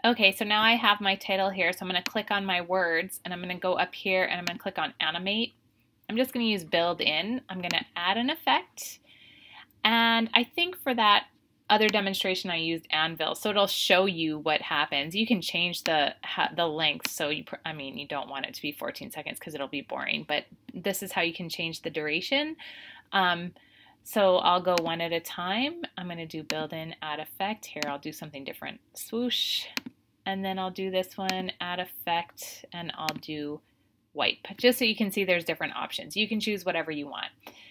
Okay, so now I have my title here, so I'm going to click on my words and I'm going to go up here and I'm going to click on animate. I'm just going to use build in. I'm going to add an effect, and I think for that other demonstration I used Anvil, so it'll show you what happens. You can change the length, so you don't want it to be 14 seconds because it'll be boring, but this is how you can change the duration. So I'll go one at a time. I'm going to do build in, add effect. Here I'll do something different. Swoosh. And then I'll do this one, add effect, and I'll do wipe, just so you can see there's different options. You can choose whatever you want.